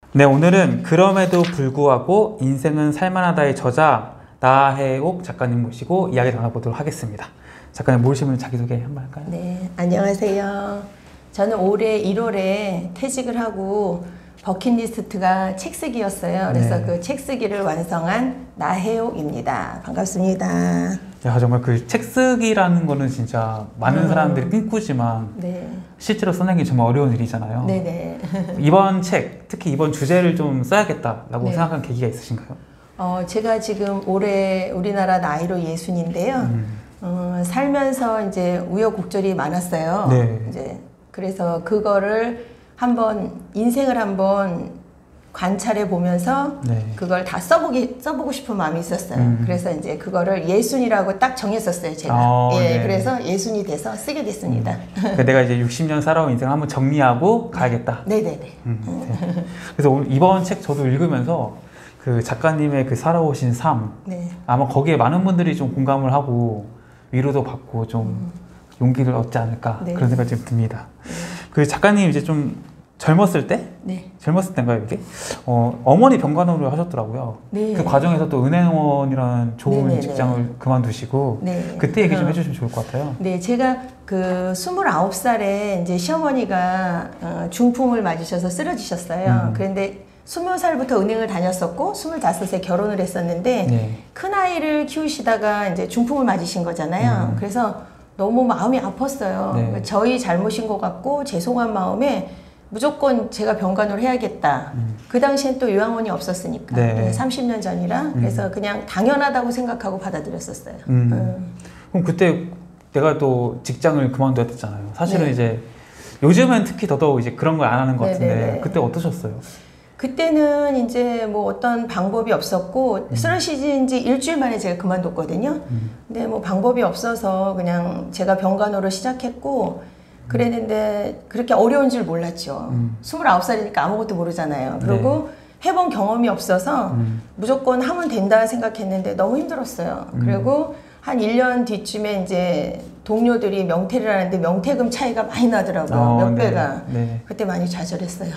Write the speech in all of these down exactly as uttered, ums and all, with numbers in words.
네, 오늘은 그럼에도 불구하고 인생은 살만하다의 저자 나혜옥 작가님 모시고 이야기 나눠보도록 하겠습니다. 작가님 모시면 자기소개 한번 할까요? 네, 안녕하세요. 저는 올해 일월에 퇴직을 하고 버킷리스트가 책쓰기였어요. 그래서 네. 그 책쓰기를 완성한 나혜옥입니다. 반갑습니다. 야, 정말 그 책쓰기라는 거는 진짜 많은 음. 사람들이 꿈꾸지만 네. 실제로 써내기 정말 어려운 일이잖아요. 네네. 이번 책, 특히 이번 주제를 좀 써야겠다라고 네. 생각한 계기가 있으신가요? 어, 제가 지금 올해 우리나라 나이로 예순인데요. 음. 어, 살면서 이제 우여곡절이 많았어요. 네. 이제 그래서 그거를 한번 인생을 한번 관찰해 보면서 네. 그걸 다 써보기 써보고 싶은 마음이 있었어요. 음. 그래서 이제 그거를 예순이라고 딱 정했었어요, 제가. 아, 예, 네. 그래서 예순이 돼서 쓰게 됐습니다. 그러니까 내가 이제 육십 년 살아온 인생을 한번 정리하고 가야겠다. 네네네. 음, 네. 그래서 오늘 이번 책 저도 읽으면서 그 작가님의 그 살아오신 삶, 네. 아마 거기에 많은 분들이 좀 공감을 하고 위로도 받고 좀 용기를 얻지 않을까 네. 그런 생각이 좀 듭니다. 그 작가님 이제 좀 젊었을 때? 네. 젊었을 때인가요, 이게? 어, 어머니 병간호를 하셨더라고요. 네. 그 과정에서 또 은행원이라는 좋은 네네네. 직장을 그만두시고 네. 그때 얘기 좀 해주시면 좋을 것 같아요. 네, 제가 그 스물아홉 살에 이제 시어머니가 어, 중풍을 맞으셔서 쓰러지셨어요. 음. 그런데 스무 살부터 은행을 다녔었고 스물다섯에 결혼을 했었는데 네. 큰아이를 키우시다가 이제 중풍을 맞으신 거잖아요. 음. 그래서 너무 마음이 아팠어요. 네. 그러니까 저희 잘못인 것 같고 죄송한 마음에 무조건 제가 병간호를 해야겠다. 음. 그 당시엔 또 요양원이 없었으니까. 네. 삼십 년 전이라. 그래서 그냥 당연하다고 생각하고 받아들였었어요. 음. 음. 그럼 그때 내가 또 직장을 그만둬야 됐잖아요. 사실은 네. 이제 요즘엔 특히 더더욱 이제 그런 걸 안 하는 것 같은데 네네네. 그때 어떠셨어요? 그때는 이제 뭐 어떤 방법이 없었고 쓰러지신 지 일주일 만에 제가 그만뒀거든요. 음. 근데 뭐 방법이 없어서 그냥 제가 병간호를 시작했고 그랬는데 그렇게 어려운 줄 몰랐죠. 음. 스물아홉 살이니까 아무것도 모르잖아요. 그리고 해본 경험이 없어서 음. 무조건 하면 된다 생각했는데 너무 힘들었어요. 음. 그리고 한 일 년 뒤쯤에 이제 동료들이 명퇴를 하는데 명퇴금 차이가 많이 나더라고요. 어, 몇 네. 배가. 네. 그때 많이 좌절했어요.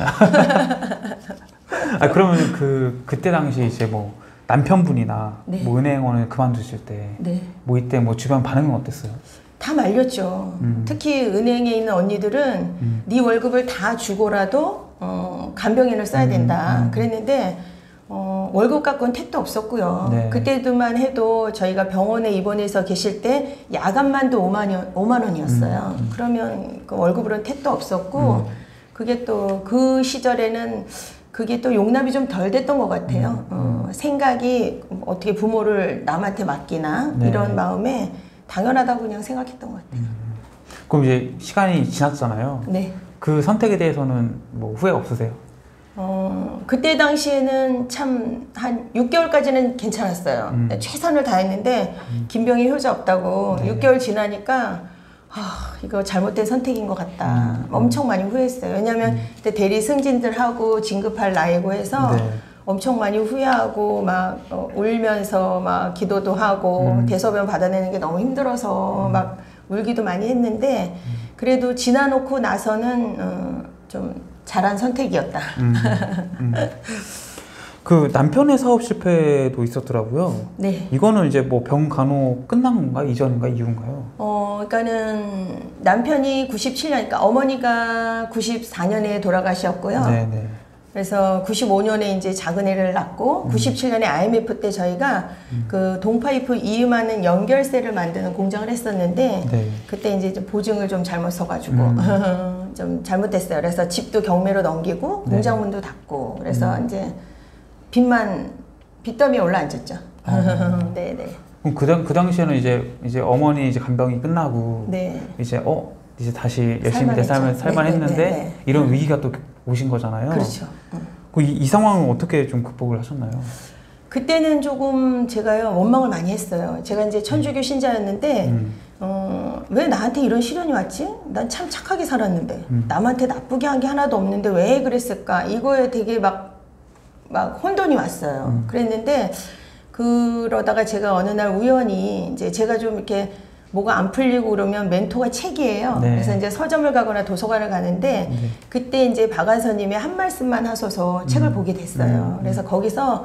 아, 그러면 그 그때 당시 이제 뭐 남편분이나 네. 뭐 은행원을 그만두실 때 네. 뭐 이때 뭐 주변 반응은 어땠어요? 다 말렸죠. 음. 특히 은행에 있는 언니들은 음. 네 월급을 다 주고라도 어, 간병인을 써야 된다. 음, 음. 그랬는데 어, 월급 갖고는 택도 없었고요. 네. 그때도만 해도 저희가 병원에 입원해서 계실 때 야간만도 오만 원이었어요. 음, 음. 그러면 그 월급으로는 택도 없었고 음. 그게 또 그 시절에는 그게 또 용납이 좀 덜 됐던 것 같아요. 음, 어, 생각이 어떻게 부모를 남한테 맡기나 네. 이런 마음에 당연하다고 그냥 생각했던 것 같아요. 그럼 이제 시간이 지났잖아요. 네. 그 선택에 대해서는 뭐 후회가 없으세요? 어, 그때 당시에는 참 한 육 개월까지는 괜찮았어요. 음. 최선을 다했는데 김병희 효자 없다고 네. 육 개월 지나니까 아, 이거 잘못된 선택인 것 같다. 음. 엄청 많이 후회했어요. 왜냐하면 음. 그때 대리 승진들하고 진급할 나이고 해서 네. 엄청 많이 후회하고 막 어, 울면서 막 기도도 하고 음. 대소변 받아내는 게 너무 힘들어서 막 울기도 많이 했는데 그래도 지나놓고 나서는 어, 좀 잘한 선택이었다. 음. 음. 그 남편의 사업 실패도 있었더라고요. 네. 이거는 이제 뭐 병간호 끝난 건가 이전인가 이후인가요? 어, 그러니까는 남편이 구십칠 년, 그러니까 어머니가 구십사 년에 돌아가셨고요. 네네. 그래서 구십오 년에 이제 작은 애를 낳고 음. 구십칠 년에 아이엠에프 때 저희가 음. 그 동파이프 이음하는 연결쇠를 만드는 공장을 했었는데 네. 그때 이제 좀 보증을 좀 잘못 써가지고 음. 좀 잘못됐어요. 그래서 집도 경매로 넘기고 네. 공장 문도 닫고 그래서 음. 이제 빚만 빚더미에 올라앉았죠. 어. 네네. 그럼 그, 당, 그 당시에는 이제 이제 어머니 이제 간병이 끝나고 네. 이제 어 이제 다시 열심히 내 살만했죠. 삶을 살만했는데 네, 네, 네, 네. 이런 음. 위기가 또 오신 거잖아요. 그렇죠. 음. 그 이, 이 상황은 어떻게 좀 극복을 하셨나요? 그때는 조금 제가요 원망을 많이 했어요. 제가 이제 천주교 신자였는데 음. 어, 왜 나한테 이런 시련이 왔지? 난 참 착하게 살았는데 음. 남한테 나쁘게 한 게 하나도 없는데 왜 그랬을까? 이거에 되게 막 막 혼돈이 왔어요. 음. 그랬는데 그러다가 제가 어느 날 우연히 이제 제가 좀 이렇게 뭐가 안 풀리고 그러면 멘토가 책이에요. 네. 그래서 이제 서점을 가거나 도서관을 가는데 네. 그때 이제 박완서님의 한 말씀만 하소서 책을 음. 보게 됐어요. 음. 그래서 거기서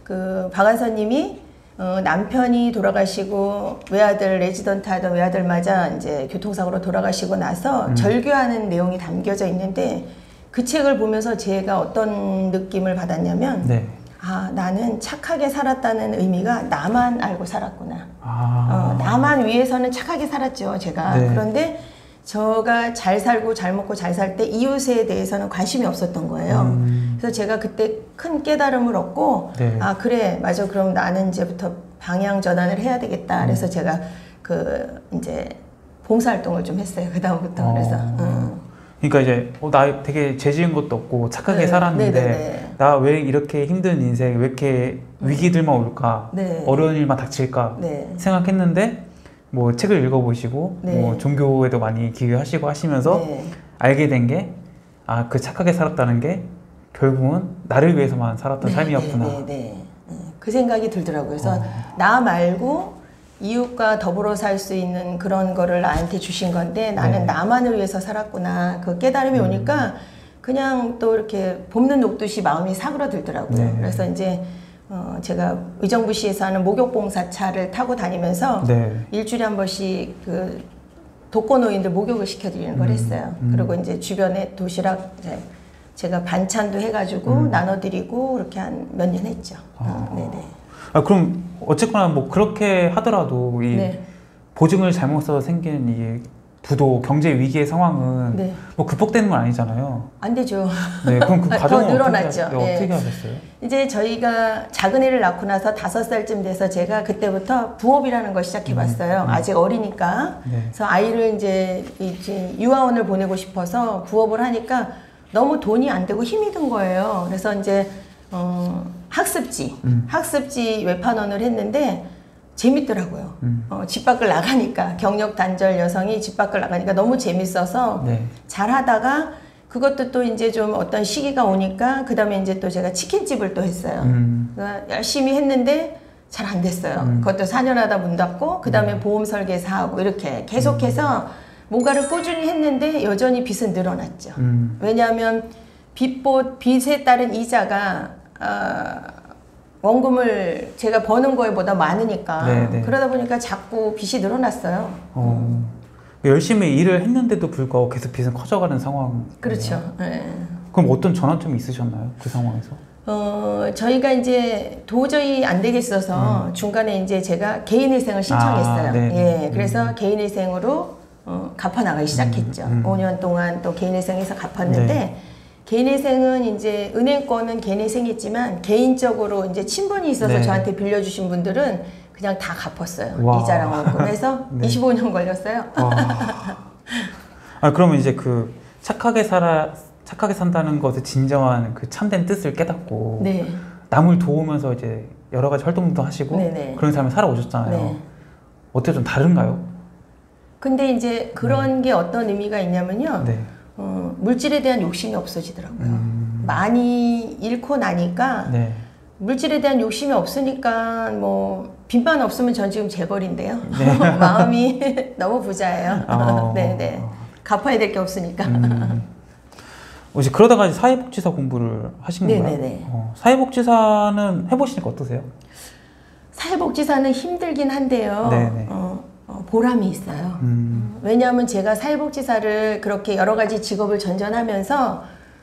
그 박완서님이 어, 남편이 돌아가시고 외아들 레지던트 하던 외아들마저 이제 교통사고로 돌아가시고 나서 음. 절규하는 내용이 담겨져 있는데 그 책을 보면서 제가 어떤 느낌을 받았냐면 네. 아 나는 착하게 살았다는 의미가 나만 알고 살았구나. 아. 어, 나만 위해서는 착하게 살았죠 제가. 네. 그런데 저가 잘 살고 잘 먹고 잘 살 때 이웃에 대해서는 관심이 없었던 거예요. 음. 그래서 제가 그때 큰 깨달음을 얻고 네. 아 그래 맞아 그럼 나는 이제부터 방향 전환을 해야 되겠다. 그래서 음. 제가 그 이제 봉사활동을 좀 했어요 그 다음부터. 어. 그래서 음. 그러니까 이제 어, 나 되게 죄 지은 것도 없고 착하게 네. 살았는데 네네네. 나 왜 이렇게 힘든 인생 왜 이렇게 위기들만 올까 네. 어려운 일만 닥칠까 네. 생각했는데 뭐 책을 읽어보시고 네. 뭐 종교에도 많이 기여하시고 하시면서 네. 알게 된 게 아 그 착하게 살았다는 게 결국은 나를 위해서만 살았던 네, 삶이었구나. 네, 네, 네. 음, 그 생각이 들더라고요. 그래서 어. 나 말고 이웃과 더불어 살 수 있는 그런 거를 나한테 주신 건데 나는 네. 나만을 위해서 살았구나. 그 깨달음이 음. 오니까 그냥 또 이렇게 봄는 녹듯이 마음이 사그러들더라고요. 네. 그래서 이제 어, 제가 의정부시에서 하는 목욕봉사차를 타고 다니면서 네. 일주일에 한 번씩 그 독거노인들 목욕을 시켜드리는 걸 음, 했어요. 음. 그리고 이제 주변에 도시락 이제 제가 반찬도 해가지고 음. 나눠드리고 그렇게 한 몇 년 했죠. 아. 어, 네네. 아 그럼 어쨌거나 뭐 그렇게 하더라도 이 네. 보증을 잘못 써서 생기는 이 부도 경제 위기의 상황은 네. 뭐 극복되는 건 아니잖아요. 안 되죠. 네, 그럼 그 아, 더 과정은 늘어났죠. 어떻게, 하, 예. 어떻게 하셨어요? 이제 저희가 작은 애를 낳고 나서 다섯 살쯤 돼서 제가 그때부터 부업이라는 걸 시작해봤어요. 음, 음. 아직 어리니까. 네. 그래서 아이를 이제, 이제 유아원을 보내고 싶어서 부업을 하니까 너무 돈이 안 되고 힘이 든 거예요. 그래서 이제 어, 학습지, 음. 학습지 외판원을 했는데 재밌더라고요. 음. 어, 집 밖을 나가니까 경력 단절 여성이 집 밖을 나가니까 너무 재밌어서 네. 잘하다가 그것도 또 이제 좀 어떤 시기가 오니까 그 다음에 이제 또 제가 치킨집을 또 했어요. 음. 그러니까 열심히 했는데 잘 안 됐어요. 음. 그것도 사 년 하다 문 닫고 그 다음에 음. 보험 설계사 하고 이렇게 계속해서 음. 뭔가를 꾸준히 했는데 여전히 빚은 늘어났죠. 음. 왜냐하면 빚보, 빚에 따른 이자가 어, 원금을 제가 버는 거에 보다 많으니까 네네. 그러다 보니까 자꾸 빚이 늘어났어요. 어, 열심히 일을 했는데도 불구하고 계속 빚은 커져가는 상황. 그렇죠. 네. 그럼 어떤 전환점이 있으셨나요? 그 상황에서? 어, 저희가 이제 도저히 안 되겠어서 음. 중간에 이제 제가 개인회생을 신청했어요. 아, 네네. 예, 그래서 음. 개인회생으로 어, 갚아나가기 시작했죠. 음, 음. 오 년 동안 또 개인회생해서 갚았는데 네. 개인회생은 이제 은행권은 개인회생했지만 개인적으로 이제 친분이 있어서 네. 저한테 빌려주신 분들은 그냥 다 갚았어요. 와. 이자랑 원금. 그래서 네. 이십오 년 걸렸어요. 와. 아, 그러면 이제 그 착하게 살아, 착하게 산다는 것의 진정한 그 참된 뜻을 깨닫고 네. 남을 도우면서 이제 여러 가지 활동도 하시고 네네. 그런 삶을 살아오셨잖아요. 네. 어떻게 좀 다른가요? 근데 이제 그런 게 어떤 의미가 있냐면요. 네. 어, 물질에 대한 욕심이 없어지더라고요. 음. 많이 잃고 나니까 네. 물질에 대한 욕심이 없으니까 뭐 빚만 없으면 전 지금 재벌인데요. 네. 마음이 너무 부자예요. 어. 네네. 갚아야 될 게 없으니까. 음. 혹시 그러다가 이제 사회복지사 공부를 하신 건가요? 네네네. 어, 사회복지사는 해보시니까 어떠세요? 사회복지사는 힘들긴 한데요. 네네. 어, 어, 보람이 있어요. 음. 왜냐하면 제가 사회복지사를 그렇게 여러 가지 직업을 전전하면서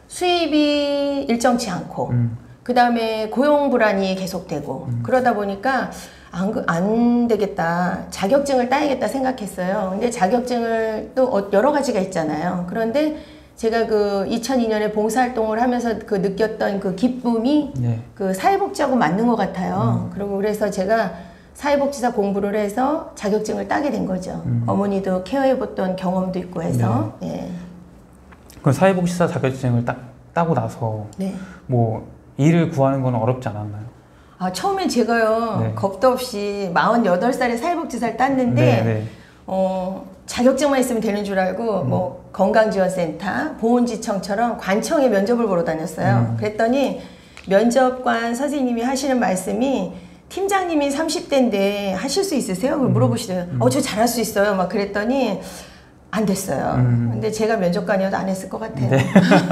수입이 일정치 않고 음. 그 다음에 고용 불안이 계속되고 음. 그러다 보니까 안, 그- 안 되겠다. 자격증을 따야겠다 생각했어요. 근데 자격증을 또 어- 여러 가지가 있잖아요. 그런데 제가 그 이천이 년에 봉사활동을 하면서 그 느꼈던 그 기쁨이 네. 그 사회복지하고 맞는 것 같아요. 음. 그리고 그래서 제가 사회복지사 공부를 해서 자격증을 따게 된 거죠. 음. 어머니도 케어해봤던 경험도 있고 해서. 네. 그럼 사회복지사 자격증을 따, 따고 나서 네. 뭐 일을 구하는 건 어렵지 않았나요? 아, 처음엔 제가요, 네. 겁도 없이 마흔여덟 살에 사회복지사를 땄는데, 네, 네. 어, 자격증만 있으면 되는 줄 알고, 음. 뭐, 건강지원센터, 보훈지청처럼 관청에 면접을 보러 다녔어요. 음. 그랬더니, 면접관 선생님이 하시는 말씀이, 팀장님이 삼십 대인데 하실 수 있으세요? 음. 물어보시더라고요. 음. 어, 저 잘할 수 있어요. 막 그랬더니 안 됐어요. 음. 근데 제가 면접관이어도 안 했을 것 같아요. 네.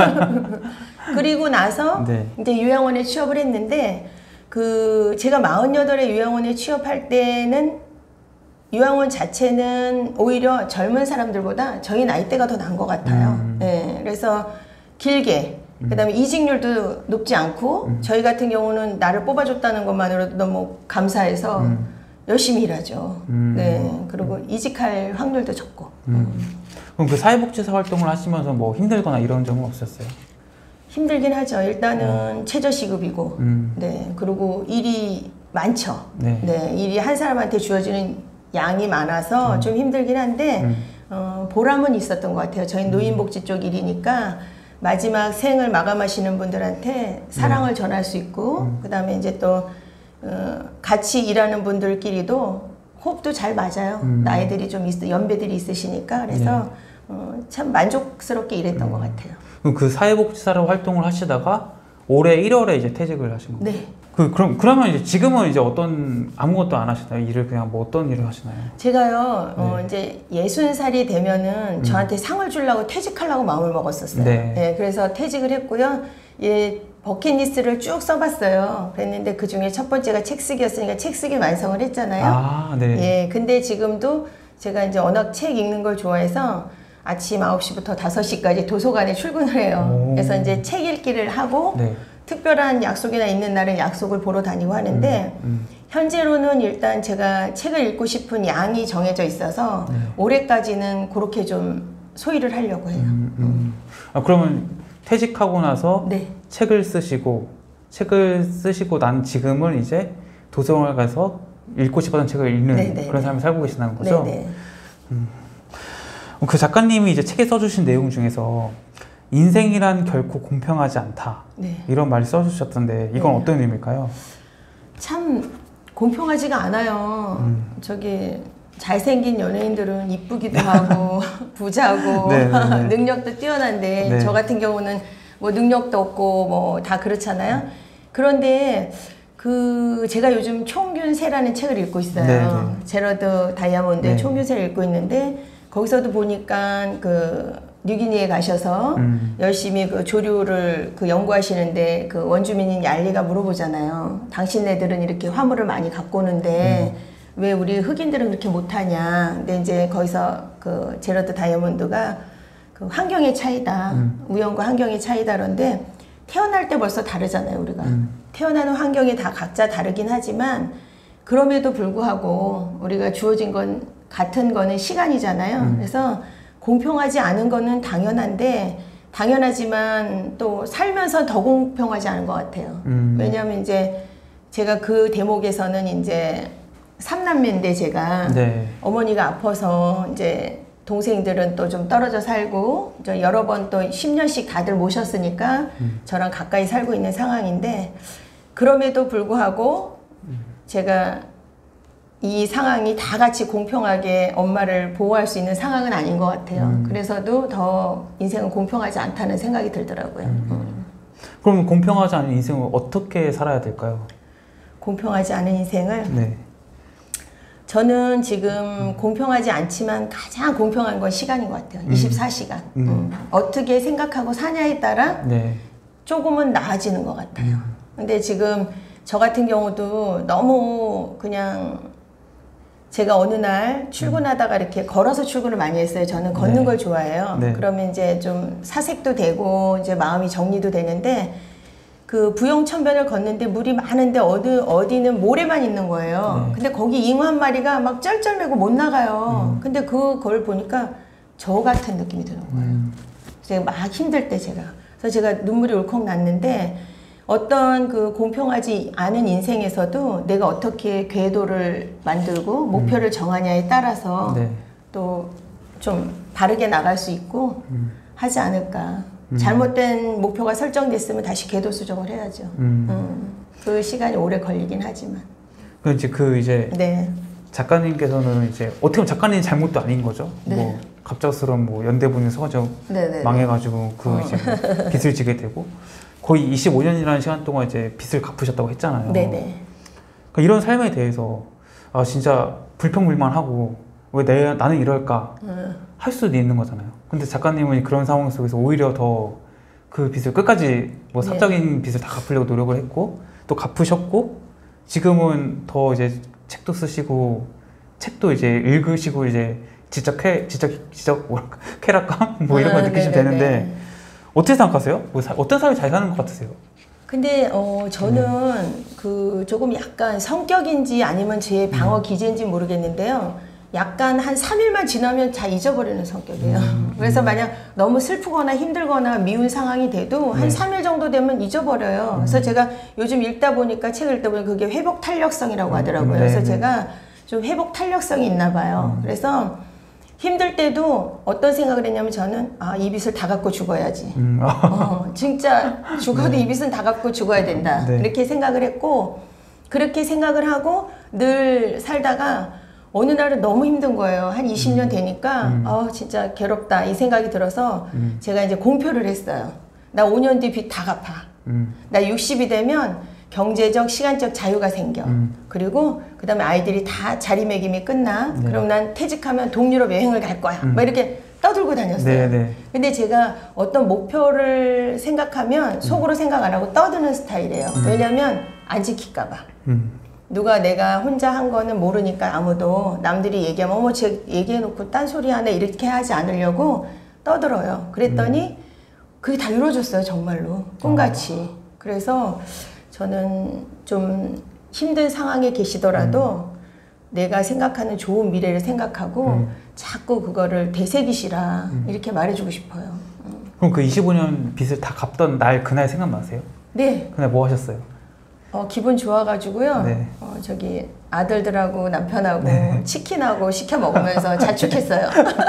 그리고 나서 네. 이제 요양원에 취업을 했는데 그 제가 마흔여덟에 요양원에 취업할 때는 요양원 자체는 오히려 젊은 사람들보다 저희 나이대가 더 나은 것 같아요. 음. 네, 그래서 길게 음. 그다음에 이직률도 높지 않고 음. 저희 같은 경우는 나를 뽑아줬다는 것만으로도 너무 감사해서 음. 열심히 일하죠. 음. 네, 그리고 이직할 확률도 적고. 음. 그럼 그 사회복지사 활동을 하시면서 뭐 힘들거나 이런 점은 없었어요? 힘들긴 하죠. 일단은 최저시급이고, 음. 네, 그리고 일이 많죠. 네. 네, 일이 한 사람한테 주어지는 양이 많아서 음. 좀 힘들긴 한데, 음. 어, 보람은 있었던 것 같아요. 저희 노인복지 쪽 일이니까 마지막 생을 마감하시는 분들한테 사랑을 네. 전할 수 있고, 음. 그 다음에 이제 또 어, 같이 일하는 분들끼리도 호흡도 잘 맞아요. 음. 나이들이 좀 있, 연배들이 있으시니까 그래서 네. 어, 참 만족스럽게 일했던 음. 것 같아요. 그럼 그 사회복지사로 활동을 하시다가 올해 일월에 이제 퇴직을 하신 거예요? 네. 그 그럼 그러면 이제 지금은 이제 어떤 아무것도 안 하시나요? 일을 그냥 뭐 어떤 일을 하시나요? 제가요, 어, 네. 이제 예순 살이 되면은 음. 저한테 상을 주려고 퇴직하려고 마음을 먹었었어요. 네. 예, 그래서 퇴직을 했고요. 예, 버킷리스트를 쭉 써봤어요. 그랬는데 그 중에 첫 번째가 책 쓰기였으니까 책 쓰기 완성을 했잖아요. 아, 네. 예, 근데 지금도 제가 이제 워낙 책 읽는 걸 좋아해서 아침 아홉 시부터 다섯 시까지 도서관에 출근을 해요. 오. 그래서 이제 책 읽기를 하고 네. 특별한 약속이나 있는 날은 약속을 보러 다니고 하는데 음, 음. 현재로는 일단 제가 책을 읽고 싶은 양이 정해져 있어서 네. 올해까지는 그렇게 좀 소일을 하려고 해요. 음, 음. 아, 그러면 퇴직하고 나서 네. 책을 쓰시고 책을 쓰시고 난 지금은 이제 도서관에 가서 읽고 싶었던 책을 읽는 네, 네, 그런 네. 삶을 살고 계신다는 거죠? 네네. 그 작가님이 이제 책에 써주신 내용 중에서 인생이란 결코 공평하지 않다 네. 이런 말을 써주셨던데 이건 네. 어떤 의미일까요? 참 공평하지가 않아요. 음. 저기 잘생긴 연예인들은 이쁘기도 하고 부자고 네, 네, 네. 능력도 뛰어난데 네. 저 같은 경우는 뭐 능력도 없고 뭐 다 그렇잖아요. 그런데 그 제가 요즘 총균세라는 책을 읽고 있어요. 네, 네. 제러드 다이아몬드의 네. 총균세를 읽고 있는데 거기서도 보니까 그 뉴기니에 가셔서 음. 열심히 그 조류를 그 연구하시는데 그 원주민인 얄리가 물어보잖아요. 당신네들은 이렇게 화물을 많이 갖고 오는데 음. 왜 우리 흑인들은 그렇게 못하냐. 근데 이제 거기서 그 제러드 다이아몬드가 그 환경의 차이다. 음. 우연과 환경의 차이다. 그런데 태어날 때 벌써 다르잖아요, 우리가. 음. 태어나는 환경이 다 각자 다르긴 하지만 그럼에도 불구하고 우리가 주어진 건 같은 거는 시간이잖아요. 음. 그래서 공평하지 않은 거는 당연한데 당연하지만 또 살면서 더 공평하지 않은 것 같아요. 음. 왜냐하면 이제 제가 그 대목에서는 이제 삼남매인데 제가 네. 어머니가 아파서 이제 동생들은 또 좀 떨어져 살고 저 여러 번 또 십 년씩 다들 모셨으니까 음. 저랑 가까이 살고 있는 상황인데 그럼에도 불구하고 제가 이 상황이 다 같이 공평하게 엄마를 보호할 수 있는 상황은 아닌 것 같아요. 음. 그래서도 더 인생은 공평하지 않다는 생각이 들더라고요. 음. 음. 그러면 공평하지 않은 인생을 어떻게 살아야 될까요? 공평하지 않은 인생을 네. 저는 지금 공평하지 않지만 가장 공평한 건 시간인 것 같아요. 음. 이십사 시간. 음. 음. 어떻게 생각하고 사냐에 따라 네. 조금은 나아지는 것 같아요. 음. 근데 지금 저 같은 경우도 너무 그냥 제가 어느 날 출근하다가 이렇게 걸어서 출근을 많이 했어요. 저는 걷는 네. 걸 좋아해요. 네. 그러면 이제 좀 사색도 되고 이제 마음이 정리도 되는데 그 부영천변을 걷는데 물이 많은데 어디, 어디는 모래만 있는 거예요. 네. 근데 거기 잉어 한 마리가 막 쩔쩔매고 못 나가요. 음. 근데 그걸 보니까 저 같은 느낌이 드는 거예요. 음. 제가 막 힘들 때 제가. 그래서 제가 눈물이 울컥 났는데 어떤 그 공평하지 않은 인생에서도 내가 어떻게 궤도를 만들고 목표를 정하냐에 따라서 네. 또 좀 바르게 나갈 수 있고 음. 하지 않을까. 음. 잘못된 목표가 설정됐으면 다시 궤도 수정을 해야죠. 음. 음, 그 시간이 오래 걸리긴 하지만. 그 이제 그 이제 네. 작가님께서는 이제 어떻게 보면 작가님 잘못도 아닌 거죠. 네. 뭐 갑작스러운 뭐 연대분이 서가지고 네네. 망해가지고 그 어. 이제 뭐 빚을 지게 되고 거의 이십오 년이라는 시간 동안 이제 빚을 갚으셨다고 했잖아요. 네네. 그러니까 이런 삶에 대해서 아 진짜 불평불만하고 왜 내, 나는 이럴까 음. 할 수도 있는 거잖아요. 근데 작가님은 그런 상황 속에서 오히려 더 그 빚을 끝까지 뭐 네. 사적인 빚을 다 갚으려고 노력을 했고 또 갚으셨고 지금은 더 이제 책도 쓰시고 책도 이제 읽으시고 이제 지적 쾌 지적 지적 뭐랄까 쾌락감 뭐 이런 거 아, 느끼시면 네네네. 되는데 어떻게 생각하세요? 뭐 사, 어떤 사람이 잘 사는 것 같으세요? 근데 어 저는 네. 그 조금 약간 성격인지 아니면 제 방어 기제인지 모르겠는데요. 약간 한 삼 일만 지나면 다 잊어버리는 성격이에요. 음, 그래서 음. 만약 너무 슬프거나 힘들거나 미운 상황이 돼도 한 네. 삼 일 정도 되면 잊어버려요. 음. 그래서 제가 요즘 읽다 보니까 책을 읽다 보니까 그게 회복 탄력성이라고 하더라고요. 음, 그래서 네네. 제가 좀 회복 탄력성이 있나 봐요. 음. 그래서 힘들 때도 어떤 생각을 했냐면 저는 아, 이 빚을 다 갚고 죽어야지. 음, 아, 어, 진짜 죽어도 네. 이 빚은 다 갚고 죽어야 된다. 네. 이렇게 생각을 했고 그렇게 생각을 하고 늘 살다가 어느 날은 너무 힘든 거예요. 한 이십 년 되니까 음. 어, 진짜 괴롭다 이 생각이 들어서 음. 제가 이제 공표를 했어요. 나 오 년 뒤 빚 다 갚아. 음, 나 육십이 되면 경제적, 시간적 자유가 생겨. 음. 그리고 그 다음에 아이들이 다 자리매김이 끝나. 네. 그럼 난 퇴직하면 동유럽 여행을 갈 거야. 음. 막 이렇게 떠들고 다녔어요. 네, 네. 근데 제가 어떤 목표를 생각하면 속으로 생각 안 하고 떠드는 스타일이에요. 음. 왜냐면 안 지킬까봐. 음, 누가 내가 혼자 한 거는 모르니까 아무도 남들이 얘기하면 어머 쟤 얘기해놓고 딴소리 하네 이렇게 하지 않으려고 떠들어요. 그랬더니 그게 다 이루어졌어요. 정말로 꿈같이. 그래서 저는 좀 힘든 상황에 계시더라도 내가 생각하는 좋은 미래를 생각하고 음. 자꾸 그거를 되새기시라 이렇게 말해주고 싶어요. 음. 그럼 그 이십오 년 빚을 다 갚던 날 그날 생각나세요? 네, 그날 뭐 하셨어요? 어, 기분 좋아가지고요. 네. 어, 저기 아들들하고 남편하고 네. 치킨하고 시켜 먹으면서 자축했어요.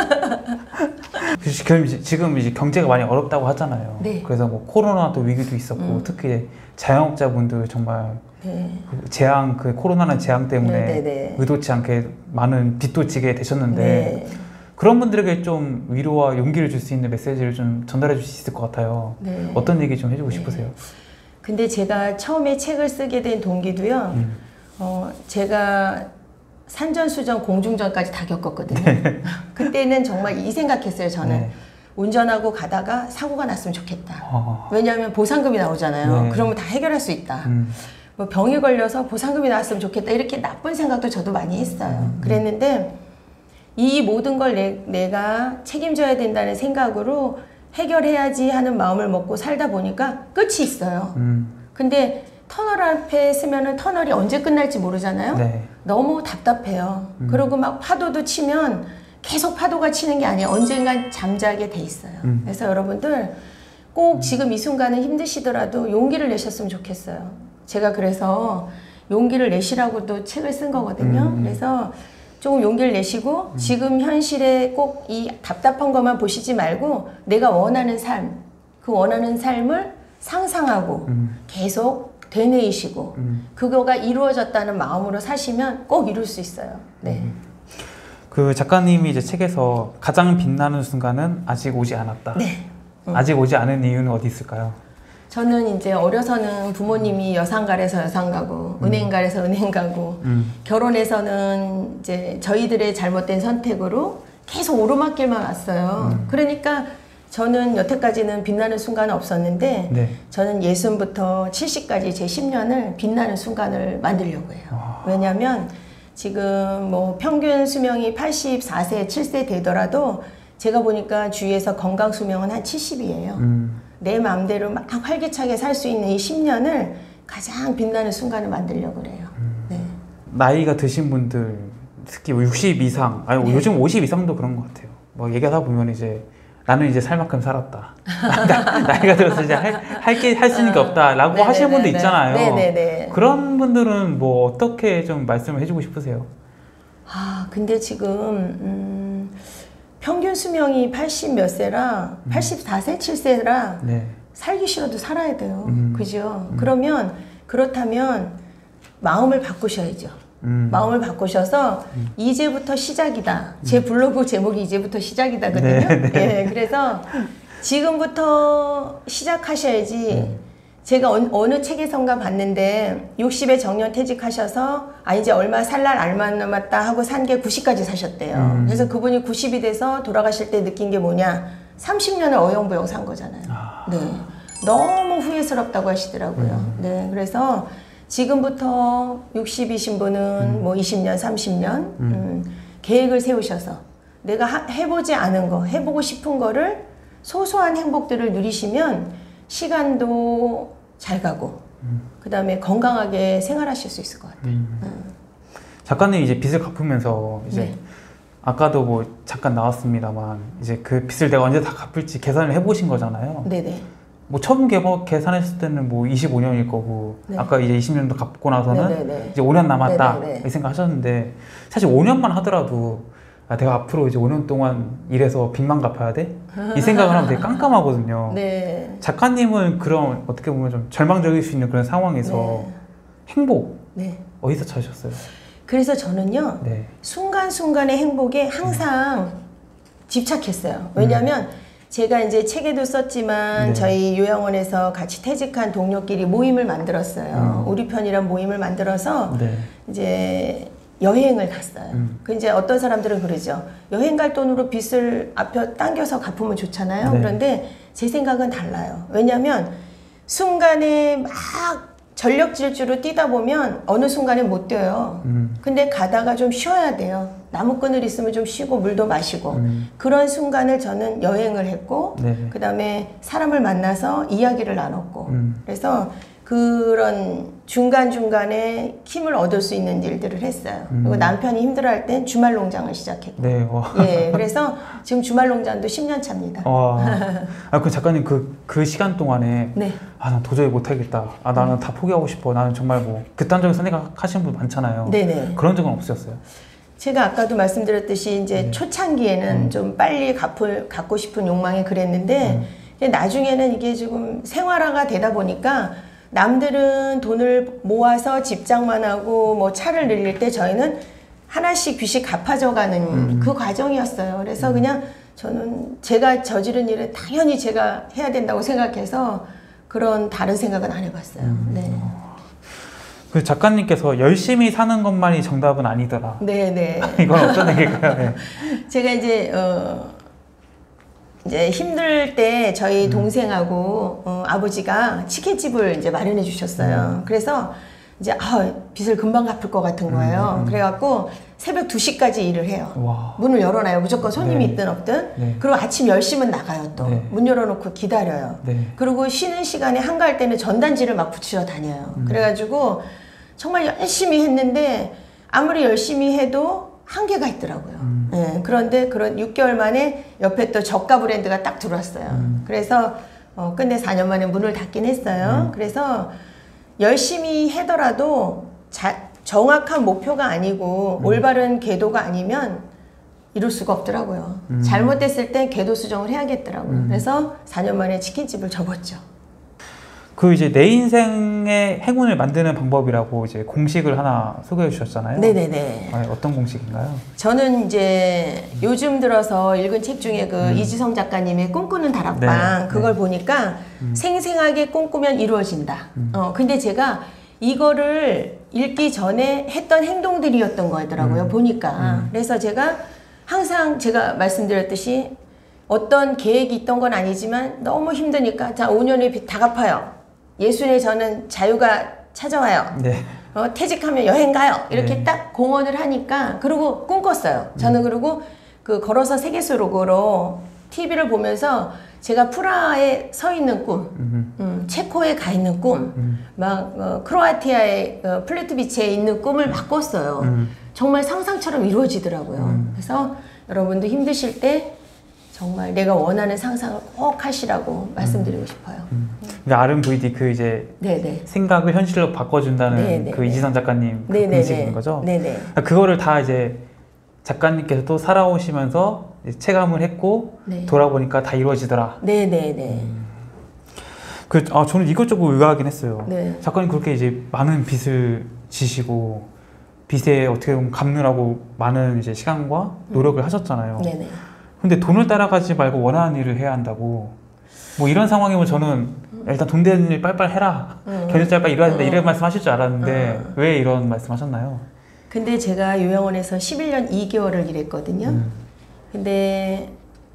지금 이제, 지금 이제 경제가 많이 어렵다고 하잖아요. 네. 그래서 뭐 코로나도 위기도 있었고 음. 특히 자영업자분들 정말 네. 그 재앙 그 코로나라는 재앙 때문에 네, 네, 네. 의도치 않게 많은 빚도 지게 되셨는데 네. 그런 분들에게 좀 위로와 용기를 줄 수 있는 메시지를 좀 전달해 줄 수 있을 것 같아요. 네. 어떤 얘기 좀 해주고 네. 싶으세요? 근데 제가 처음에 책을 쓰게 된 동기도요. 음. 어, 제가 산전수전 공중전까지 다 겪었거든요. 네. 그때는 정말 이 생각했어요. 저는 네. 운전하고 가다가 사고가 났으면 좋겠다. 어, 왜냐하면 보상금이 나오잖아요. 네. 그러면 다 해결할 수 있다. 음, 뭐 병이 걸려서 보상금이 나왔으면 좋겠다. 이렇게 나쁜 생각도 저도 많이 했어요. 그랬는데 이 모든 걸 내, 내가 책임져야 된다는 생각으로 해결해야지 하는 마음을 먹고 살다 보니까 끝이 있어요. 음, 근데 터널 앞에 쓰면은 터널이 언제 끝날지 모르잖아요. 네. 너무 답답해요. 음. 그리고 막 파도도 치면 계속 파도가 치는 게 아니에요. 언젠간 잠자게 돼 있어요. 음. 그래서 여러분들 꼭 지금 이 순간은 힘드시더라도 용기를 내셨으면 좋겠어요. 제가 그래서 용기를 내시라고도 책을 쓴 거거든요. 음. 그래서 조금 용기를 내시고 지금 현실에 꼭 이 답답한 것만 보시지 말고 내가 원하는 삶, 그 원하는 삶을 상상하고 음. 계속 되뇌이시고 음. 그거가 이루어졌다는 마음으로 사시면 꼭 이룰 수 있어요. 네. 그 작가님이 이제 책에서 가장 빛나는 순간은 아직 오지 않았다. 네. 아직 오지 않은 이유는 어디 있을까요? 저는 이제 어려서는 부모님이 여상가래서 여상 가고 은행 가래서 은행 가고 음. 결혼해서는 이제 저희들의 잘못된 선택으로 계속 오르막길만 왔어요. 음. 그러니까 저는 여태까지는 빛나는 순간은 없었는데 네. 저는 예순부터 칠십까지 제 십 년을 빛나는 순간을 만들려고 해요. 와. 왜냐하면 지금 뭐 평균 수명이 팔십사 세, 칠 세 되더라도 제가 보니까 주위에서 건강 수명은 한 칠십이에요. 음. 내 마음대로 막 활기차게 살 수 있는 이 십 년을 가장 빛나는 순간을 만들려고 그래요. 네. 나이가 드신 분들 특히 육십 이상, 아니 네. 요즘 오십 이상도 그런 것 같아요. 뭐 얘기하다 보면 이제 나는 이제 살 만큼 살았다. 나이가 들어서 이제 할게할 수 있는 게 없다라고 네네네네. 하시는 분도 있잖아요. 네네네. 그런 분들은 뭐 어떻게 좀 말씀을 해주고 싶으세요? 아, 근데 지금 음, 평균 수명이 팔십 몇 세라 팔십사 세, 칠 세라 네. 살기 싫어도 살아야 돼요. 음. 그죠? 그러면 그렇다면 마음을 바꾸셔야죠. 음. 마음을 바꾸셔서 음. 이제부터 시작이다. 제 블로그 제목이 이제부터 시작이다거든요. 네, 네. 예, 그래서 지금부터 시작하셔야지 음. 제가 어, 어느 책에선가 봤는데 육십에 정년 퇴직하셔서 아 이제 얼마 살 날 얼마 남았다 하고 산 게 구십까지 사셨대요. 음. 그래서 그분이 구십이 돼서 돌아가실 때 느낀 게 뭐냐, 삼십 년을 어영부영 산 거잖아요. 아. 네, 너무 후회스럽다고 하시더라고요. 음. 네, 그래서 지금부터 육십이신 분은 음. 뭐 이십 년, 삼십 년 음. 음, 계획을 세우셔서 내가 하, 해보지 않은 거, 해보고 싶은 거를 소소한 행복들을 누리시면 시간도 잘 가고 음. 그 다음에 건강하게 생활하실 수 있을 것 같아요. 음. 음. 작가님 이제 빚을 갚으면서 이제 네. 아까도 뭐 잠깐 나왔습니다만 이제 그 빚을 내가 언제 다 갚을지 계산을 해보신 거잖아요. 네네. 뭐 처음 개법 계산했을 때는 뭐 이십오 년일 거고 네. 아까 이제 이십 년도 갚고 나서는 네네네. 이제 오 년 남았다 네네네. 이 생각하셨는데 사실 오 년만 하더라도 아, 내가 앞으로 이제 오 년 동안 일해서 빚만 갚아야 돼? 이 생각을 하면 되게 깜깜하거든요. 네. 작가님은 그런 어떻게 보면 좀 절망적일 수 있는 그런 상황에서 네. 행복 네. 어디서 찾으셨어요? 그래서 저는요, 네. 순간순간의 행복에 항상 집착했어요. 왜냐하면 제가 이제 책에도 썼지만 네. 저희 요양원에서 같이 퇴직한 동료끼리 모임을 만들었어요. 음. 우리 편이란 모임을 만들어서 네. 이제 여행을 갔어요. 음. 그 이제 어떤 사람들은 그러죠. 여행 갈 돈으로 빚을 앞에 당겨서 갚으면 좋잖아요. 네. 그런데 제 생각은 달라요. 왜냐하면 순간에 막 전력 질주로 뛰다 보면 어느 순간에 못 뛰어요. 음. 근데 가다가 좀 쉬어야 돼요. 나무끈을 있으면 좀 쉬고 물도 마시고 음. 그런 순간을 저는 여행을 했고 네. 그 다음에 사람을 만나서 이야기를 나눴고 음. 그래서 그런 중간중간에 힘을 얻을 수 있는 일들을 했어요. 음. 그리고 남편이 힘들어할 땐 주말 농장을 시작했고 네. 와. 예, 그래서 지금 주말 농장도 십 년 차입니다. 와. 아, 그 작가님 그, 그 시간 동안에 네. 아, 난 도저히 못하겠다. 아, 나는 다 포기하고 싶어. 나는 정말 뭐 극단적인 선택 하시는 분 많잖아요. 네네. 그런 적은 없으셨어요? 제가 아까도 말씀드렸듯이 이제 네. 초창기에는 음. 좀 빨리 갚을, 갖고 싶은 욕망이 그랬는데 음. 나중에는 이게 지금 생활화가 되다 보니까 남들은 돈을 모아서 집장만 하고 뭐 차를 늘릴 때 저희는 하나씩 빚이 갚아져 가는 음. 그 과정이었어요. 그래서 그냥 저는 제가 저지른 일은 당연히 제가 해야 된다고 생각해서 그런 다른 생각은 안 해봤어요. 음. 네. 그 작가님께서 열심히 사는 것만이 정답은 아니더라. 네, 네. 이건 어떤 얘기일까요? 네. 제가 이제 어 이제 힘들 때 저희 동생하고 어, 아버지가 치킨집을 이제 마련해 주셨어요. 그래서 이제 아, 빚을 금방 갚을 것 같은 거예요. 음, 음. 그래갖고 새벽 두 시까지 일을 해요. 와. 문을 열어놔요. 무조건 손님이 네. 있든 없든. 네. 그리고 아침 열 시면 나가요 또. 네. 문 열어놓고 기다려요. 네. 그리고 쉬는 시간에 한가할 때는 전단지를 막 붙이러 다녀요. 음. 그래가지고 정말 열심히 했는데 아무리 열심히 해도 한계가 있더라고요. 음. 예, 그런데 그런 육 개월 만에 옆에 또 저가 브랜드가 딱 들어왔어요. 음. 그래서 어, 끝내 사 년 만에 문을 닫긴 했어요. 음. 그래서 열심히 하더라도 자, 정확한 목표가 아니고 음. 올바른 궤도가 아니면 이룰 수가 없더라고요. 음. 잘못됐을 땐 궤도 수정을 해야겠더라고요. 음. 그래서 사 년 만에 치킨집을 접었죠. 그 이제 내 인생의 행운을 만드는 방법이라고 이제 공식을 하나 소개해 주셨잖아요. 네네네. 아, 어떤 공식인가요? 저는 이제 요즘 들어서 읽은 책 중에 그 음. 이지성 작가님의 꿈꾸는 다락방 네, 그걸 네. 보니까 음. 생생하게 꿈꾸면 이루어진다. 음. 어, 근데 제가 이거를 읽기 전에 했던 행동들이었던 거더라고요. 음. 보니까. 음. 그래서 제가 항상 제가 말씀드렸듯이 어떤 계획이 있던 건 아니지만 너무 힘드니까 자 오 년에 빚 다 갚아요. 예순에 저는 자유가 찾아와요. 네. 어, 퇴직하면 여행 가요. 이렇게 네. 딱 공언을 하니까 그리고 꿈꿨어요. 저는 그리고 그 걸어서 세계수록으로 티비를 보면서 제가 프라하에 서 있는 꿈, 음. 음, 체코에 가 있는 꿈, 음. 막 어, 크로아티아의 어, 플리트 비치에 있는 꿈을 막 꿨어요. 음. 정말 상상처럼 이루어지더라고요. 음. 그래서 여러분도 힘드실 때 정말 내가 원하는 상상을 꼭 하시라고 말씀드리고 싶어요. 음. 그러니까 아름 브이디 그 이제 네네. 생각을 현실로 바꿔준다는 네네. 그 이지선 작가님 그 네네네. 공식인 거죠? 네네. 그거를 다 이제 작가님께서 또 살아오시면서 이제 체감을 했고 네. 돌아보니까 다 이루어지더라. 네네네. 그, 아, 저는 이것저것 의아하긴 했어요. 네. 작가님 그렇게 이제 많은 빚을 지시고 빚에 어떻게 보면 갚느라고 많은 이제 시간과 노력을 하셨잖아요. 네네. 근데 돈을 따라가지 말고 원하는 일을 해야 한다고. 뭐 이런 상황이면 저는 일단 돈 되는 일 빨빨 해라. 음. 경제자 빨리 일해야 된다. 음. 이런 말씀 하실 줄 알았는데 음. 왜 이런 말씀 하셨나요? 근데 제가 요양원에서 십일 년 이 개월을 일했거든요. 음. 근데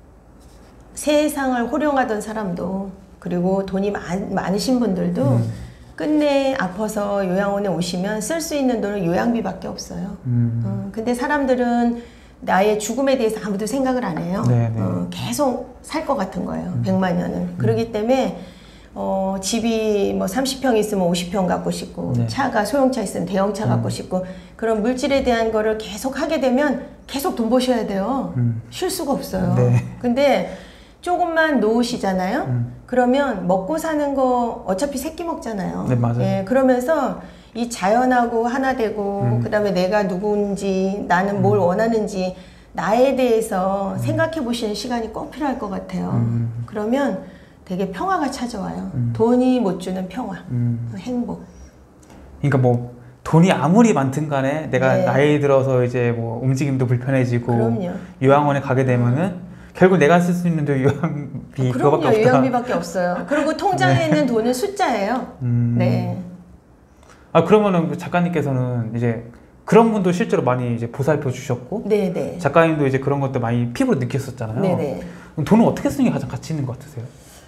세상을 호령하던 사람도 그리고 돈이 많, 많으신 분들도 음. 끝내 아파서 요양원에 오시면 쓸 수 있는 돈은 요양비밖에 없어요. 음. 어, 근데 사람들은 나의 죽음에 대해서 아무도 생각을 안 해요. 네네. 어, 계속 살 것 같은 거예요. 음. 백만 년을. 그렇기 때문에 어, 집이 뭐 삼십 평 있으면 오십 평 갖고 싶고 네. 차가 소형차 있으면 대형차 갖고 음. 싶고 그런 물질에 대한 거를 계속 하게 되면 계속 돈 버셔야 돼요. 음. 쉴 수가 없어요. 네. 근데 조금만 놓으시잖아요. 음. 그러면 먹고 사는 거 어차피 새끼 먹잖아요. 네, 맞아요. 예, 그러면서 이 자연하고 하나 되고 음. 그다음에 내가 누구인지 나는 뭘 원하는지 나에 대해서 생각해 보시는 시간이 꼭 필요할 것 같아요. 음. 그러면 되게 평화가 찾아와요. 음. 돈이 못 주는 평화, 음. 행복. 그러니까 뭐 돈이 아무리 많든 간에 내가 네. 나이 들어서 이제 뭐 움직임도 불편해지고 그럼요. 요양원에 가게 되면은 결국 내가 쓸 수 있는 데 요양비 그거밖에 그럼요. 없다. 요양비밖에 없어요. 그리고 통장에 있는 돈은 숫자예요. 음. 네. 아 그러면은 그 작가님께서는 이제 그런 분도 실제로 많이 이제 보살펴 주셨고 네네. 작가님도 이제 그런 것도 많이 피부로 느꼈었잖아요. 네네. 그럼 돈은 어떻게 쓰는 게 가장 가치 있는 것 같으세요?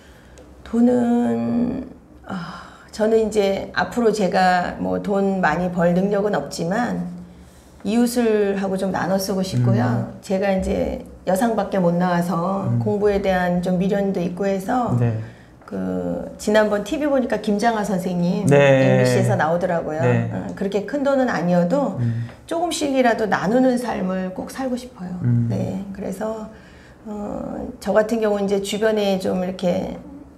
돈은 아, 저는 이제 앞으로 제가 뭐 돈 많이 벌 능력은 없지만 이웃을 하고 좀 나눠 쓰고 싶고요. 음. 제가 이제 여상밖에 못 나와서 음. 공부에 대한 좀 미련도 있고 해서 네. 그 지난번 티비 보니까 김장하 선생님 네. 엠비씨에서 나오더라고요. 네. 어, 그렇게 큰 돈은 아니어도 음. 조금씩이라도 나누는 삶을 꼭 살고 싶어요. 음. 네, 그래서 어, 저 같은 경우 이제 주변에 좀 이렇게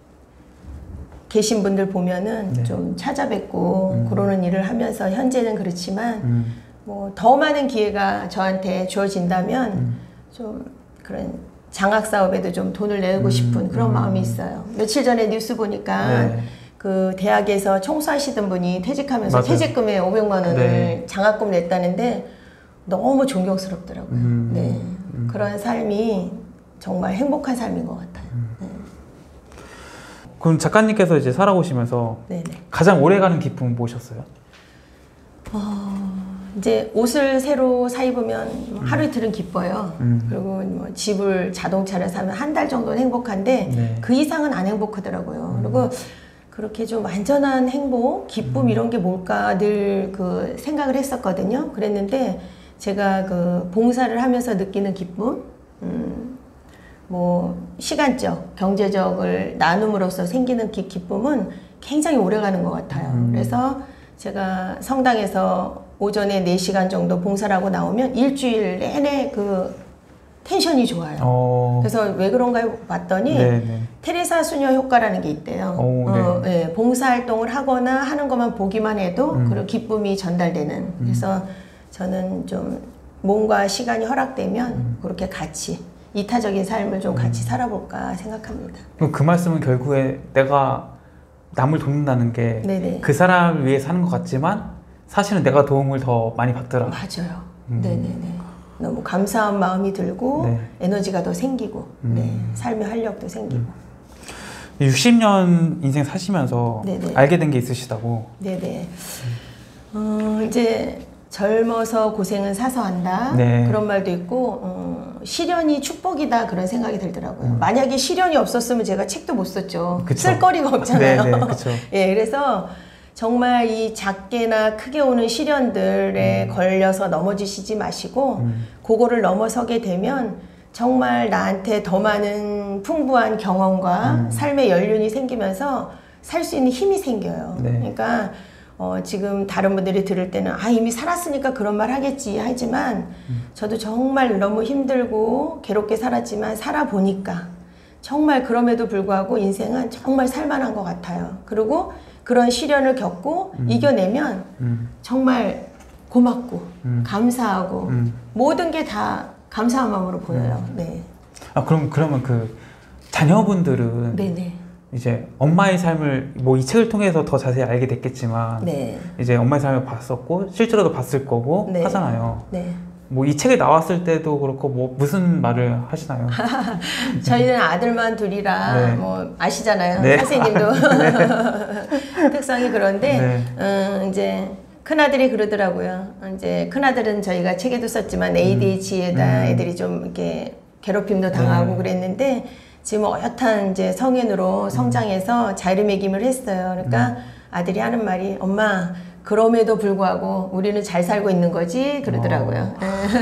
계신 분들 보면은 네. 좀 찾아뵙고 음. 그러는 일을 하면서 현재는 그렇지만 음. 뭐 더 많은 기회가 저한테 주어진다면 음. 좀 그런 장학 사업에도 좀 돈을 내고 음. 싶은 그런 음. 마음이 있어요. 며칠 전에 뉴스 보니까 네. 그 대학에서 청소하시던 분이 퇴직하면서 맞아요. 퇴직금에 오백만 원을 네. 장학금 냈다는데 너무 존경스럽더라고요. 음. 네. 음. 그런 삶이 정말 행복한 삶인 것 같아요. 네. 그럼 작가님께서 이제 살아오시면서 네네. 가장 오래가는 기쁨은 무엇이었어요? 어, 이제 옷을 새로 사 입으면 뭐 하루 이틀은 기뻐요. 음. 그리고 뭐 집을 자동차를 사면 한 달 정도는 행복한데 네. 그 이상은 안 행복하더라고요. 그리고 그렇게 좀 완전한 행복, 기쁨 이런 게 뭘까 늘 그 생각을 했었거든요. 그랬는데 제가 그 봉사를 하면서 느끼는 기쁨, 음, 뭐 시간적, 경제적을 나눔으로써 생기는 기, 기쁨은 굉장히 오래가는 것 같아요. 음. 그래서 제가 성당에서 오전에 네 시간 정도 봉사를 하고 나오면 일주일 내내 그 텐션이 좋아요. 어. 그래서 왜 그런가요? 봤더니 네네. 테레사 수녀 효과라는 게 있대요. 오, 어, 네. 예, 봉사활동을 하거나 하는 것만 보기만 해도 음. 그런 기쁨이 전달되는. 그래서 저는 좀 몸과 시간이 허락되면 음. 그렇게 같이 이타적인 삶을 좀 같이 살아볼까 생각합니다. 그럼 그 말씀은 결국에 내가 남을 돕는다는 게 네네. 그 사람을 위해 사는 것 같지만 사실은 내가 도움을 더 많이 받더라. 맞아요. 음. 네네네. 너무 감사한 마음이 들고 네. 에너지가 더 생기고 음. 네, 삶의 활력도 생기고. 육십 년 인생 사시면서 네네. 알게 된 게 있으시다고. 네네. 어, 이제 젊어서 고생은 사서 한다 네. 그런 말도 있고 어, 시련이 축복이다 그런 생각이 들더라고요. 음. 만약에 시련이 없었으면 제가 책도 못 썼죠. 그쵸. 쓸 거리가 없잖아요. 네네, 그쵸. 예, 그래서 정말 이 작게나 크게 오는 시련들에 걸려서 넘어지시지 마시고 음. 그거를 넘어서게 되면 정말 나한테 더 많은 풍부한 경험과 음. 삶의 연륜이 생기면서 살 수 있는 힘이 생겨요. 네. 그러니까 어, 지금 다른 분들이 들을 때는 아 이미 살았으니까 그런 말 하겠지 하지만 음. 저도 정말 너무 힘들고 괴롭게 살았지만 살아보니까 정말 그럼에도 불구하고 인생은 정말 살만한 것 같아요. 그리고 그런 시련을 겪고 음. 이겨내면 음. 정말 고맙고 음. 감사하고 음. 모든 게 다 감사한 마음으로 보여요. 네. 아 그럼 그러면 그 자녀분들은 네네. 이제 엄마의 삶을 뭐 이 책을 통해서 더 자세히 알게 됐겠지만 네. 이제 엄마의 삶을 봤었고 실제로도 봤을 거고 네. 하잖아요. 네. 뭐 이 책이 나왔을 때도 그렇고 뭐 무슨 말을 하시나요? 저희는 아들만 둘이라 네. 뭐 아시잖아요. 네. 선생님도 네. 특성이 그런데 네. 음, 이제 큰아들이 그러더라고요. 이제 큰아들은 저희가 책에도 썼지만 에이디에이치에다 음. 애들이 좀 이렇게 괴롭힘도 당하고 네. 그랬는데 지금 어엿한 이제 성인으로 성장해서 자리매김을 했어요. 그러니까 음. 아들이 하는 말이 엄마 그럼에도 불구하고 우리는 잘 살고 있는 거지 그러더라고요.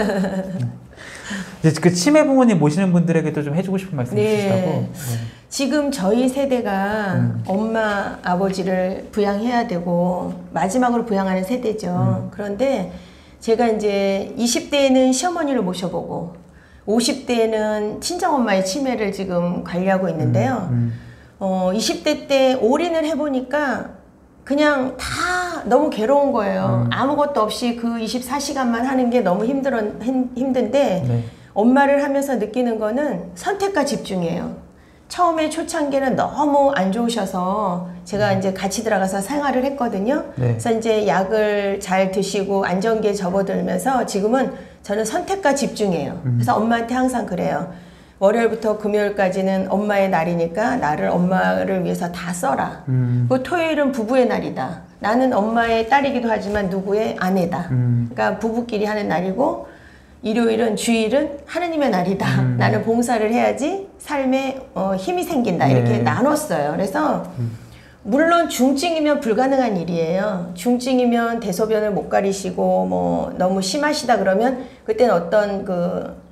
이제 그 치매 부모님 모시는 분들에게도 좀 해주고 싶은 말씀 네. 있으시다고? 네. 지금 저희 세대가 음. 엄마 아버지를 부양해야 되고 마지막으로 부양하는 세대죠. 음. 그런데 제가 이제 이십 대에는 시어머니를 모셔보고 오십 대에는 친정엄마의 치매를 지금 관리하고 있는데요. 음. 음. 어, 이십 대 때 올인을 해보니까 그냥 다 너무 괴로운 거예요. 음. 아무것도 없이 그 이십사 시간만 하는 게 너무 힘들어, 힘, 힘든데 네. 엄마를 하면서 느끼는 거는 선택과 집중이에요. 처음에 초창기는 너무 안 좋으셔서 제가 이제 같이 들어가서 생활을 했거든요. 네. 그래서 이제 약을 잘 드시고 안정기에 접어들면서 지금은 저는 선택과 집중이에요. 음. 그래서 엄마한테 항상 그래요. 월요일부터 금요일까지는 엄마의 날이니까 나를 엄마를 위해서 다 써라. 음. 그 토요일은 부부의 날이다. 나는 엄마의 딸이기도 하지만 누구의 아내다. 음. 그러니까 부부끼리 하는 날이고 일요일은 주일은 하느님의 날이다. 음. 나는 봉사를 해야지 삶에 어, 힘이 생긴다. 이렇게 네. 나눴어요. 그래서 물론 중증이면 불가능한 일이에요. 중증이면 대소변을 못 가리시고 뭐 너무 심하시다 그러면 그때는 어떤 그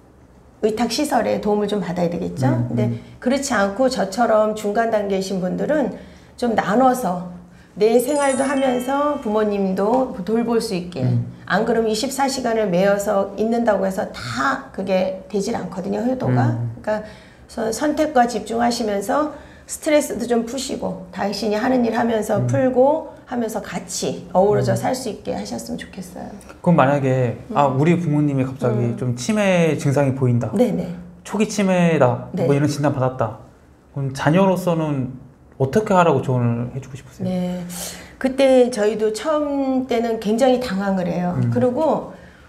의탁 시설에 도움을 좀 받아야 되겠죠. 음, 근데 음. 그렇지 않고 저처럼 중간 단계이신 분들은 좀 나눠서 내 생활도 하면서 부모님도 돌볼 수 있게. 음. 안 그러면 이십사 시간을 매여서 있는다고 해서 다 그게 되질 않거든요, 효도가. 음. 그러니까 서- 선택과 집중하시면서 스트레스도 좀 푸시고 당신이 하는 일 하면서 음. 풀고 하면서 같이 어우러져 살 수 있게 하셨으면 좋겠어요. 그럼 만약에 아 우리 부모님이 갑자기 음. 좀 치매 증상이 보인다. 네네. 초기 치매다. 네. 뭐 이런 진단 받았다. 그럼 자녀로서는 어떻게 하라고 조언을 해주고 싶으세요? 네. 그때 저희도 처음 때는 굉장히 당황을 해요. 음. 그리고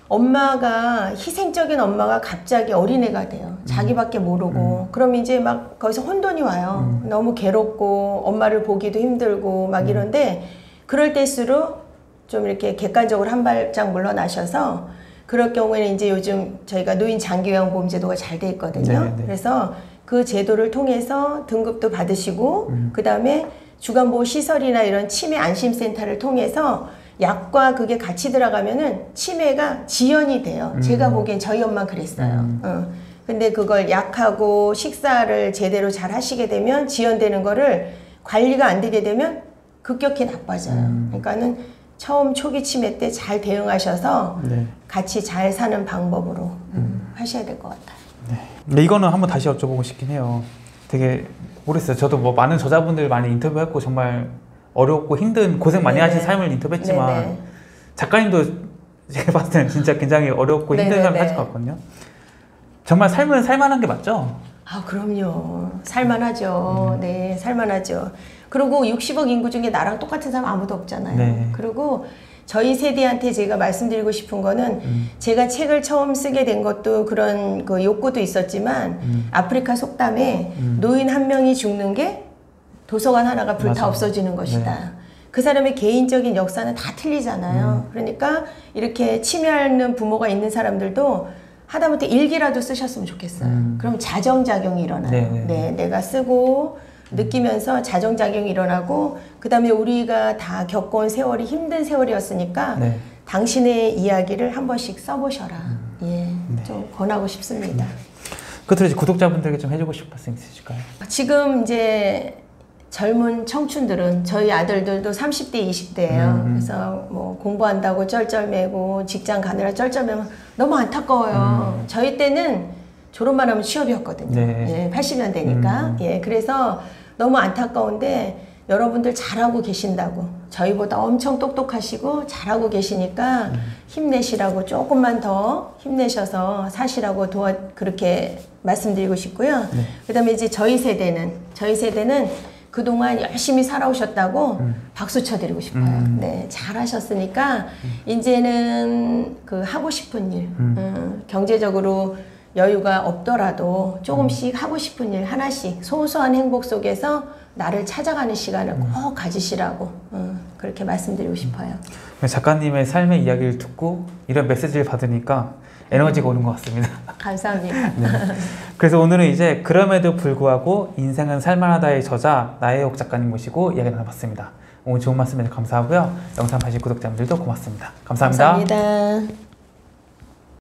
엄마가 희생적인 엄마가 갑자기 어린애가 돼요. 자기밖에 모르고. 그럼 이제 막 거기서 혼돈이 와요. 음. 너무 괴롭고 엄마를 보기도 힘들고 막 이런데 그럴 때일수록 좀 이렇게 객관적으로 한 발짝 물러나셔서 그럴 경우에는 이제 요즘 저희가 노인 장기요양보험제도가 잘 돼 있거든요. 네, 네. 그래서 그 제도를 통해서 등급도 받으시고 음. 그 다음에 주간보호 시설이나 이런 치매 안심센터를 통해서 약과 그게 같이 들어가면은 치매가 지연이 돼요. 음. 제가 보기엔 저희 엄마 그랬어요. 음. 어. 근데 그걸 약하고 식사를 제대로 잘 하시게 되면 지연되는 거를 관리가 안 되게 되면 급격히 나빠져요. 음. 그러니까는 처음 초기 치매 때 잘 대응하셔서 네. 같이 잘 사는 방법으로 음, 하셔야 될 것 같아요. 근데 이거는 한번 다시 여쭤보고 싶긴 해요. 되게 모르겠어요. 저도 뭐 많은 저자분들 많이 인터뷰했고 정말 어렵고 힘든 고생 많이 네네. 하신 삶을 인터뷰했지만 네네. 작가님도 제가 봤을 때는 진짜 굉장히 어렵고 힘든 네네네. 삶을 하실 것 같거든요. 정말 삶은 살만한 게 맞죠? 아, 그럼요. 살만하죠. 네, 살만하죠. 그리고 육십억 인구 중에 나랑 똑같은 사람 아무도 없잖아요. 네. 그리고 저희 세대한테 제가 말씀드리고 싶은 거는 음. 제가 책을 처음 쓰게 된 것도 그런 그 욕구도 있었지만 음. 아프리카 속담에 음. 노인 한 명이 죽는 게 도서관 하나가 불타 맞아. 없어지는 것이다. 네. 그 사람의 개인적인 역사는 다 틀리잖아요. 음. 그러니까 이렇게 치매하는 부모가 있는 사람들도 하다못해 일기라도 쓰셨으면 좋겠어요. 음. 그럼 자정작용이 일어나요. 네, 네. 네, 내가 쓰고 느끼면서 자정작용이 일어나고 그 다음에 우리가 다 겪어온 세월이 힘든 세월이었으니까 네. 당신의 이야기를 한 번씩 써보셔라. 예, 네. 좀 권하고 싶습니다. 끝으로 이제 구독자분들에게 좀 해주고 싶은 말씀 있으실까요? 지금 이제 젊은 청춘들은 저희 아들들도 삼십 대, 이십 대예요. 음, 음. 그래서 뭐 공부한다고 쩔쩔매고 직장 가느라 쩔쩔매면 너무 안타까워요. 저희 때는 졸업만 하면 취업이었거든요. 네. 예, 팔십 년대니까. 음. 예, 그래서 너무 안타까운데 여러분들 잘하고 계신다고 저희보다 엄청 똑똑하시고 잘하고 계시니까 힘내시라고 조금만 더 힘내셔서 사시라고 도와 그렇게 말씀드리고 싶고요. 네. 그다음에 이제 저희 세대는 저희 세대는 그동안 열심히 살아오셨다고 음. 박수 쳐드리고 싶어요. 음. 네, 잘하셨으니까 이제는 그 하고 싶은 일, 음. 음, 경제적으로 여유가 없더라도 조금씩 음. 하고 싶은 일 하나씩 소소한 행복 속에서 나를 찾아가는 시간을 음. 꼭 가지시라고 음, 그렇게 말씀드리고 싶어요. 작가님의 삶의 이야기를 듣고 이런 메시지를 받으니까 에너지가 오는 것 같습니다. 감사합니다. 네. 그래서 오늘은 이제 그럼에도 불구하고 인생은 살만하다의 저자 나혜옥 작가님 모시고 이야기 나눠봤습니다. 오늘 좋은 말씀 해주셔서 감사하고요. 영상 봐주신 구독자분들도 고맙습니다. 감사합니다. 감사합니다.